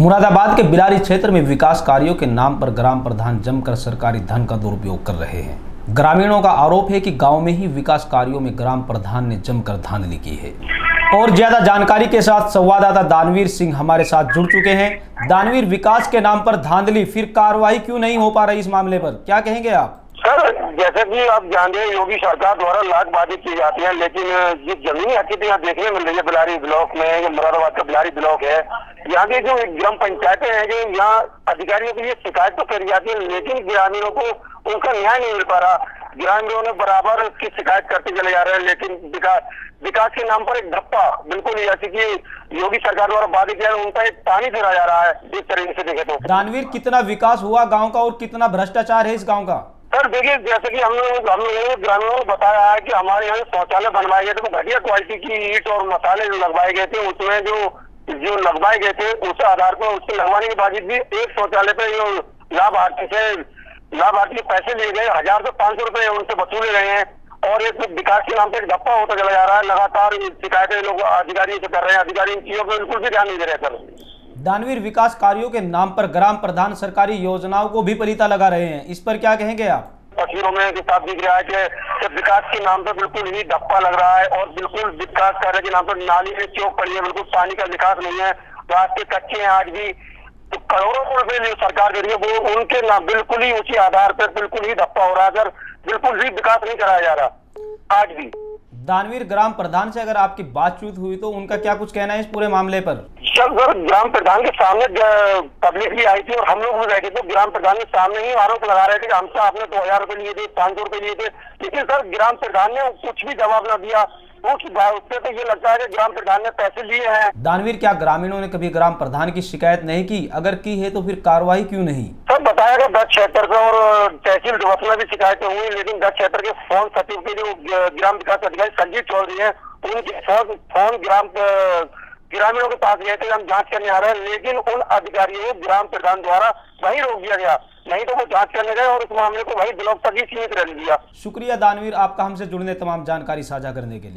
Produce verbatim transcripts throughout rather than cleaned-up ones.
मुरादाबाद के बिलारी क्षेत्र में विकास कार्यों के नाम पर ग्राम प्रधान जमकर सरकारी धन का दुरुपयोग कर रहे हैं। ग्रामीणों का आरोप है कि गांव में ही विकास कार्यों में ग्राम प्रधान ने जमकर धांधली की है। और ज्यादा जानकारी के साथ संवाददाता दानवीर सिंह हमारे साथ जुड़ चुके हैं। दानवीर, विकास के नाम पर धांधली, फिर कार्रवाई क्यों नहीं हो पा रही इस मामले पर, क्या कहेंगे आप? सर, जैसे कि आप जानते हैं, योगी सरकार द्वारा लाखबाजी की जाती है, लेकिन जिस जमीनी हकीकत यहाँ देखने मिल रही है बिलारी ब्लॉक में, या मुरादाबाद का बिलारी ब्लॉक है, यहाँ की जो ग्राम पंचायतें हैं, जो यहाँ अधिकारियों के लिए शिकायत तो करी जाती है, लेकिन ग्रामीणों को उनका न्याय नहीं मिल पा रहा। ग्रामीणों ने बराबर उसकी शिकायत करते चले जा रहे हैं, लेकिन विकास विकास के नाम पर एक धप्पा, बिल्कुल जैसे कि योगी सरकार द्वारा वादे किया, उनका एक पानी फिरा जा रहा है इस तरीके से देखे तो। दानवीर, कितना विकास हुआ गाँव का और कितना भ्रष्टाचार है इस गाँव का? सर देखिए, जैसे कि हम लोग हम लोगों ग्रामीणों को बताया है कि हमारे यहाँ शौचालय बनवाए गए थे, तो घटिया क्वालिटी की ईंट और मसाले जो लगवाए गए थे, उसमें जो जो लगवाए गए थे उस आधार पर उसके लगवाने के बावजूद भी एक शौचालय पे जो लाभार्थी से लाभार्थी पैसे लिए गए, हजार से पांच सौ रुपए उनसे वसूले गए हैं, और एक विकास के नाम पे एक धप्पा होता चला जा रहा है। लगातार शिकायतें लोग अधिकारी से कर रहे हैं, अधिकारी इन चीजों पर बिल्कुल भी ध्यान नहीं दे रहे सर। दानवीर, विकास कार्यों के नाम पर ग्राम प्रधान सरकारी योजनाओं को भी पलीता लगा रहे हैं, इस पर क्या कहेंगे आप? तस्वीरों में साफ दिख रहा है कि विकास के नाम पर बिल्कुल ही धप्पा लग रहा है, और बिल्कुल विकास कार्य के नाम पर नाली में चौक पड़ी है, बिल्कुल पानी का विकास नहीं है, रास्ते कच्चे हैं आज भी। तो करोड़ों रुपए सरकार दे रही है, वो उनके नाम बिल्कुल ही उसी आधार पर बिल्कुल ही धप्पा हो रहा है सर, बिल्कुल भी विकास नहीं कराया जा रहा आज भी। दानवीर, ग्राम प्रधान से अगर आपकी बातचीत हुई तो उनका क्या कुछ कहना है इस पूरे मामले पर? सर, ग्राम प्रधान के सामने पब्लिक भी आई थी और हम लोग भी बैठे थे, तो ग्राम प्रधान के सामने ही आरोप लगा रहे थे कि हमसे आपने दो हजार रुपए लिए थे, पांच सौ रुपए लिए थे, लेकिन सर ग्राम प्रधान ने कुछ भी जवाब न दिया। उससे तो ये लगता है कि ग्राम प्रधान ने पैसे लिए हैं। दानवीर, क्या ग्रामीणों ने कभी ग्राम प्रधान की शिकायत नहीं की? अगर की है तो फिर कार्रवाई क्यों नहीं? सर बताया गया दस क्षेत्र से और तहसील दिवस में भी शिकायतें हुई, लेकिन दस क्षेत्र के फोन सचिव के जो ग्राम विकास अधिकारी संजीव चौधरी है, उनके फोन फोन ग्राम ग्रामीणों के पास गए थे, हम जांच करने आ रहे हैं, लेकिन उन अधिकारियों को ग्राम प्रधान द्वारा वही रोक दिया गया, नहीं तो वो जांच करने गए और इस मामले को वही ब्लॉक तक ही सीमित रहने दिया। शुक्रिया दानवीर, आपका हमसे जुड़ने तमाम जानकारी साझा करने के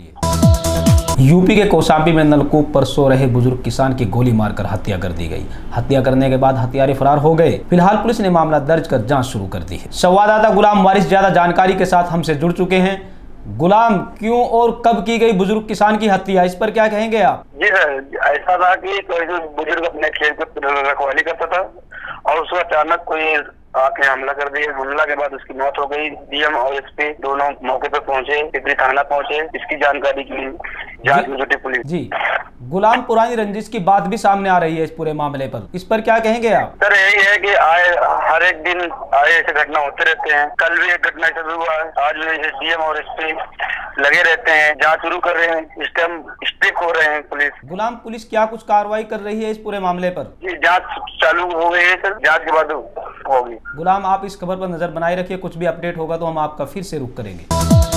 लिए। यूपी के कौशाम्बी में नलकूप पर सो रहे बुजुर्ग किसान की गोली मारकर हत्या कर दी गई। हत्या करने के बाद हत्यारे फरार हो गए। फिलहाल पुलिस ने मामला दर्ज कर जांच शुरू कर दी है। संवाददाता गुलाम वारिस ज्यादा जानकारी के साथ हमसे जुड़ चुके हैं। गुलाम, क्यों और कब की गई बुजुर्ग किसान की हत्या, इस पर क्या कहेंगे आप? जी सर, ऐसा था कि कोई बुजुर्ग अपने खेत पर रखवाली करता था और उसको अचानक कोई आके हमला कर दिया। हमला के बाद उसकी मौत हो गई। डीएम और एसपी दोनों मौके पर पहुंचे, पिपरी थाना पहुंचे, इसकी जानकारी की जांच में जुटी पुलिस। जी गुलाम, पुरानी रंजिश की बात भी सामने आ रही है इस पूरे मामले पर, इस पर क्या कहेंगे आप? सर यही है कि आए हर एक दिन आए ऐसे घटना होते रहते हैं। कल भी एक घटना शुरू हुआ है, आज भी डीएम और एसपी लगे रहते हैं, जांच शुरू कर रहे हैं, इस टाइम स्ट्रिक्ट हो रहे हैं पुलिस। गुलाम, पुलिस क्या कुछ कार्रवाई कर रही है इस पूरे मामले पर? जी जांच चालू हो गई है सर, जांच के बाद होगी। गुलाम, आप इस खबर पर नजर बनाए रखिए, कुछ भी अपडेट होगा तो हम आपका फिर से रुख करेंगे।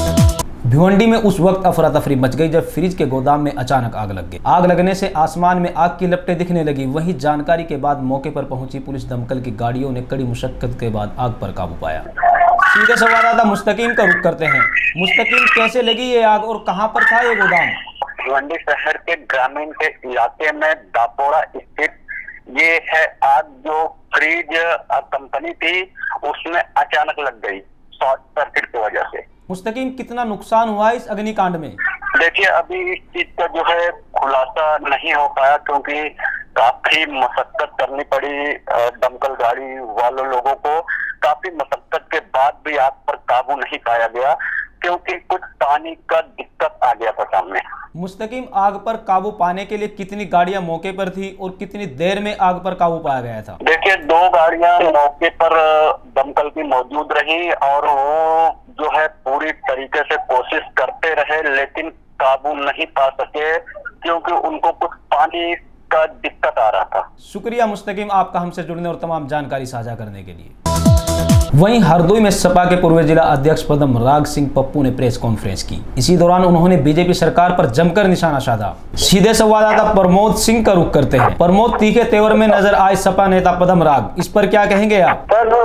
भिवंडी में उस वक्त अफरा तफरी मच गई जब फ्रिज के गोदाम में अचानक आग लग गई। आग लगने से आसमान में आग की लपटें दिखने लगी। वहीं जानकारी के बाद मौके पर पहुंची पुलिस दमकल की गाड़ियों ने कड़ी मुशक्कत के बाद आग पर काबू पाया। सीधे संवाददाता मुस्तकीम का रुख करते हैं। मुस्तकीम, कैसे लगी ये आग और कहां पर था ये गोदाम? भिवंडी शहर के ग्रामीण के इलाके में दापोरा स्थित ये है आग, जो फ्रिज कंपनी थी उसमें अचानक लग गई शॉर्ट सर्किट की वजह से। मुस्तकीम, कितना नुकसान हुआ इस अग्निकांड में? देखिए, अभी इस चीज का जो है खुलासा नहीं हो पाया, क्योंकि काफी मशक्कत करनी पड़ी दमकल गाड़ी वालों लोगों को। काफी मशक्कत के बाद भी आग पर काबू नहीं पाया गया, क्योंकि कुछ पानी का दिक्कत आ गया था सामने। मुस्तकीम, आग पर काबू पाने के लिए कितनी गाड़ियां मौके पर थी और कितनी देर में आग पर काबू पाया गया था? देखिए, दो गाड़ियां मौके पर दमकल की मौजूद रही और वो जो है पूरी तरीके से कोशिश करते रहे, लेकिन काबू नहीं पा सके, क्योंकि उनको कुछ पानी का दिक्कत आ रहा था। शुक्रिया मुस्तकीम, आपका हमसे जुड़ने और तमाम जानकारी साझा करने के लिए। वहीं हरदोई में सपा के पूर्व जिला अध्यक्ष पदम राग सिंह पप्पू ने प्रेस कॉन्फ्रेंस की। इसी दौरान उन्होंने बीजेपी सरकार पर जमकर निशाना साधा। सीधे संवाददाता प्रमोद सिंह का रुख करते हैं। प्रमोद, तीखे तेवर में नजर आए सपा नेता पदम राग, इस पर क्या कहेंगे आप?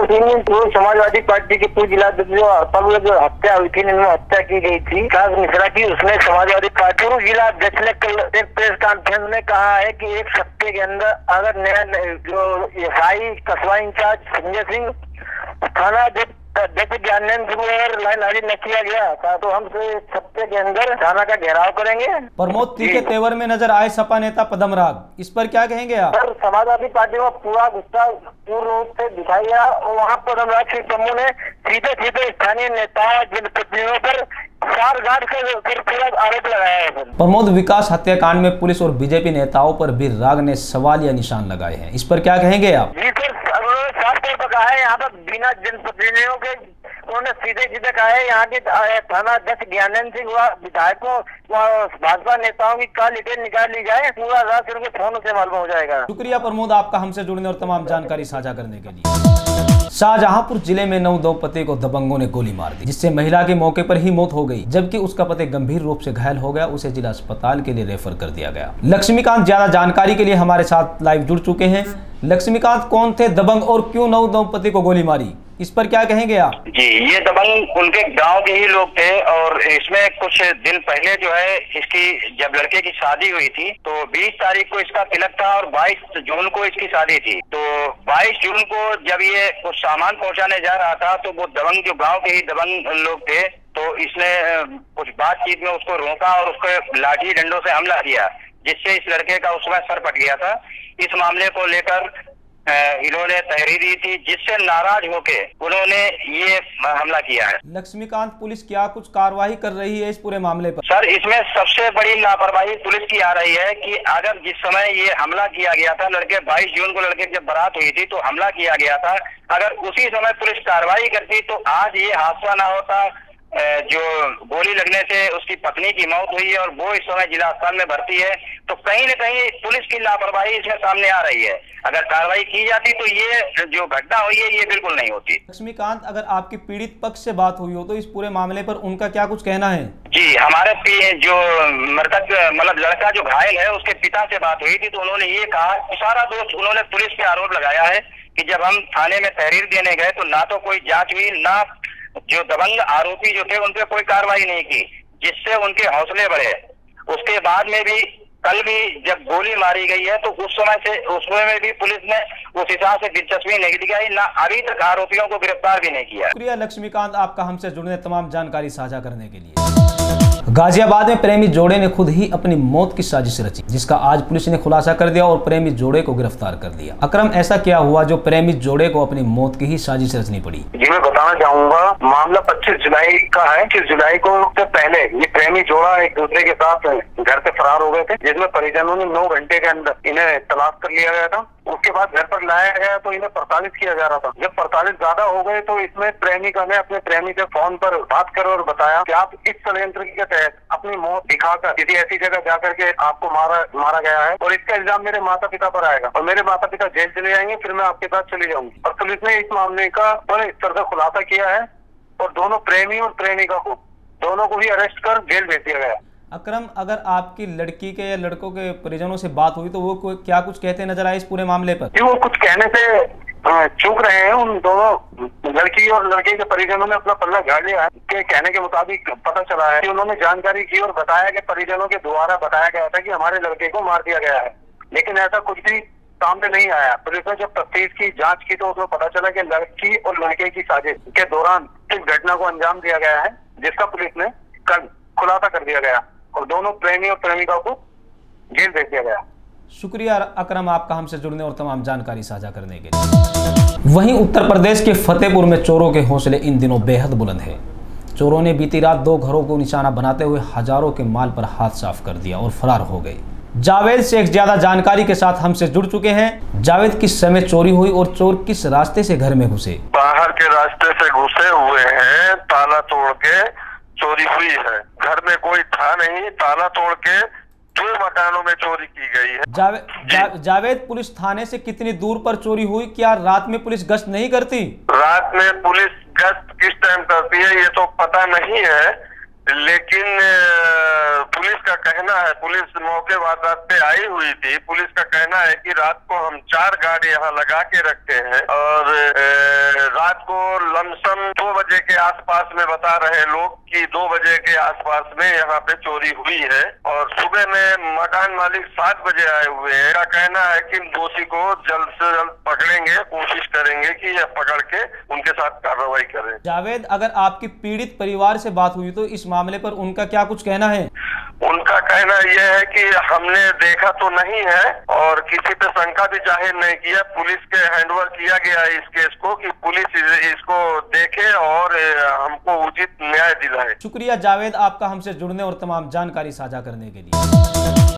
सर, समाजवादी पार्टी के पूर्व जिला जो जो हत्या हुई थी, हत्या की गई थी मिश्रा की, उसमें समाजवादी पार्टी पूर्व जिला अध्यक्ष ने कल एक प्रेस कॉन्फ्रेंस में कहा है कि एक हफ्ते के अंदर अगर नया जो एसआई कस्बा इंचार्ज संजय सिंह, थाना अध्यक्ष ज्ञानेंद्र सिंह और लाइन हाजिर न किया गया तो हम हफ्ते के अंदर थाना का घेराव करेंगे। प्रमोद, तीखे तेवर में नजर आए सपा नेता पदम राग, इस पर क्या कहेंगे आप? सर, समाजवादी पार्टी में पूरा गुस्सा पूर्ण रूप से दिखाई गया और वहाँ पदम राग सिंह पप्पू ने सीधे सीधे स्थानीय नेताओं जनप्रतिनिधियों पर चार गार्ड कर पूरा आरोप लगाया है। प्रमोद, विकास हत्याकांड में पुलिस और बीजेपी नेताओं पर भी राग ने सवाल या निशान लगाए हैं, इस पर क्या कहेंगे आप? जी सर, उन्होंने साफ तौर पर कहा है यहाँ पर बिना जनप्रतिनिधियों के, उन्होंने सीधे सीधे कहा है यहाँ के थाना अध्यक्ष ज्ञानेंद्र सिंह व विधायकों व भाजपा नेताओं की काल डिटेल निकाल ली जाए, पूरा रात उनके फोन से मालूम हो जाएगा। शुक्रिया प्रमोद, आपका हमसे जुड़ने और तमाम जानकारी साझा करने के लिए। शाहजहांपुर जिले में नव दंपति को दबंगों ने गोली मार दी, जिससे महिला की मौके पर ही मौत हो गई, जबकि उसका पति गंभीर रूप से घायल हो गया। उसे जिला अस्पताल के लिए रेफर कर दिया गया। लक्ष्मीकांत ज्यादा जानकारी के लिए हमारे साथ लाइव जुड़ चुके हैं। लक्ष्मीकांत, कौन थे दबंग और क्यों नव दंपति को गोली मारी, इस पर क्या कहेंगे आप? जी, ये दबंग उनके गांव के ही लोग थे और इसमें कुछ दिन पहले जो है इसकी जब लड़के की शादी हुई थी तो बीस तारीख को इसका तिलक था और बाईस जून को इसकी शादी थी। तो बाईस जून को जब ये कुछ सामान पहुंचाने जा रहा था तो वो दबंग जो गांव के ही दबंग लोग थे तो इसने कुछ बातचीत में उसको रोका और उसको लाठी डंडों से हमला किया, जिससे इस लड़के का उसमें सर फट गया था। इस मामले को लेकर इन्होंने तहरीर दी थी, जिससे नाराज होके उन्होंने ये हमला किया है। लक्ष्मीकांत, पुलिस क्या कुछ कार्रवाई कर रही है इस पूरे मामले पर? सर, इसमें सबसे बड़ी लापरवाही पुलिस की आ रही है कि अगर जिस समय ये हमला किया गया था, लड़के बाईस जून को लड़के जब बारात हुई थी तो हमला किया गया था, अगर उसी समय पुलिस कार्रवाई करती तो आज ये हादसा ना होता। जो गोली लगने से उसकी पत्नी की मौत हुई है और वो इस समय जिला अस्पताल में भर्ती है। तो कहीं न कहीं पुलिस की लापरवाही इसमें सामने आ रही है। अगर कार्रवाई की जाती तो ये जो घटना हुई है ये बिल्कुल नहीं होती। लक्ष्मीकांत, अगर आपकी पीड़ित पक्ष से बात हुई हो तो इस पूरे मामले पर उनका क्या कुछ कहना है? जी, हमारे जो मृतक मतलब लड़का जो घायल है उसके पिता से बात हुई थी तो उन्होंने ये कहा, सारा दोष उन्होंने पुलिस पे आरोप लगाया है कि जब हम थाने में तहरीर देने गए तो ना तो कोई जांच हुई, ना जो दबंग आरोपी जो थे उन पे कोई कार्रवाई नहीं की, जिससे उनके हौसले बढ़े। उसके बाद में भी कल भी जब गोली मारी गई है तो उस समय से उसमें में भी पुलिस ने उस हिसाब से दिलचस्पी नहीं दिखाई, ना अभी तक आरोपियों को गिरफ्तार भी नहीं किया। शुक्रिया लक्ष्मीकांत, आपका हमसे जुड़ने तमाम जानकारी साझा करने के लिए। गाजियाबाद में प्रेमी जोड़े ने खुद ही अपनी मौत की साजिश रची, जिसका आज पुलिस ने खुलासा कर दिया और प्रेमी जोड़े को गिरफ्तार कर दिया। अकरम, ऐसा क्या हुआ जो प्रेमी जोड़े को अपनी मौत की ही साजिश रचनी पड़ी? जी, मैं बताना चाहूंगा, मामला पच्चीस जुलाई का है। पच्चीस जुलाई को से पहले ये प्रेमी जोड़ा एक दूसरे के साथ घर से फरार हो गए थे, जिसमें परिजनों ने नौ घंटे के अंदर इन्हें तलाश कर लिया गया था। उसके बाद घर पर लाया गया तो इन्हें प्रताड़ित किया जा रहा था। जब प्रताड़ित ज्यादा हो गए तो इसमें प्रेमिका ने अपने प्रेमी से फोन पर बात कर और बताया कि आप इस षड्यंत्र के तहत अपनी मौत दिखाकर किसी ऐसी जगह जाकर के आपको मारा मारा गया है और इसका इल्जाम मेरे माता पिता पर आएगा और मेरे माता पिता जेल चले जाएंगे, फिर मैं आपके साथ चली जाऊंगी। और पुलिस ने इस मामले का बड़े स्तर का खुलासा किया है और दोनों प्रेमी और प्रेमिका को दोनों को भी अरेस्ट कर जेल भेज दिया गया। अकरम, अगर आपकी लड़की के या लड़कों के परिजनों से बात हुई तो वो क्या कुछ कहते नजर आए इस पूरे मामले पर? वो कुछ कहने से चूक रहे हैं। उन दोनों लड़की और लड़के के परिजनों ने अपना पल्ला झाड़ लिया है। के कहने के मुताबिक पता चला है कि उन्होंने जानकारी की और बताया कि परिजनों के द्वारा बताया गया था कि हमारे लड़के को मार दिया गया है, लेकिन ऐसा कुछ भी सामने नहीं आया। पुलिस ने जब तफ्तीश की, जांच की तो उसमें पता चला कि लड़की और लड़के की साजिश के दौरान इस घटना को अंजाम दिया गया है, जिसका पुलिस ने कल खुलासा कर दिया गया और दोनों प्रेमी और प्रेमिका को जेल भेज दिया गया। शुक्रिया अकरम, आपका हमसे जुड़ने और तमाम जानकारी साझा करने के लिए। वहीं उत्तर प्रदेश के फतेहपुर में चोरों के हौसले इन दिनों बेहद बुलंद है। चोरों ने बीती रात दो घरों को निशाना बनाते हुए हजारों के माल पर हाथ साफ कर दिया और फरार हो गए। जावेद शेख ज्यादा जानकारी के साथ हमसे जुड़ चुके हैं। जावेद, किस समय चोरी हुई और चोर किस रास्ते से घर में घुसे? बाहर के रास्ते से घुसे हुए हैं, ताला तोड़ के चोरी हुई है। घर में कोई था नहीं, ताला तोड़ के दो मकानों में चोरी की गई है। जावे, जा, जावेद, पुलिस थाने से कितनी दूर पर चोरी हुई? क्या रात में पुलिस गश्त नहीं करती? रात में पुलिस गश्त किस टाइम करती है ये तो पता नहीं है, लेकिन पुलिस का कहना है, पुलिस मौके वारदात पे आई हुई थी, पुलिस का कहना है कि रात को हम चार गाड़ी यहाँ लगा के रखते हैं और रात को लमसम दो बजे के आसपास में बता रहे लोग कि दो बजे के आसपास में यहाँ पे चोरी हुई है और सुबह में मकान मालिक सात बजे आए हुए हैं। का कहना है कि दोषी को जल्द से जल्द पकड़ेंगे, कोशिश करेंगे कि यह पकड़ के उनके साथ कार्रवाई करें। जावेद, अगर आपकी पीड़ित परिवार से बात हुई तो इस मामले पर उनका क्या कुछ कहना है? उनका कहना यह है कि हमने देखा तो नहीं है और किसी पे शंका भी जाहिर नहीं किया। पुलिस के हैंडओवर किया गया है इस केस को कि पुलिस इसको देखे और हमको उचित न्याय दिलाए। शुक्रिया जावेद आपका हमसे जुड़ने और तमाम जानकारी साझा करने के लिए।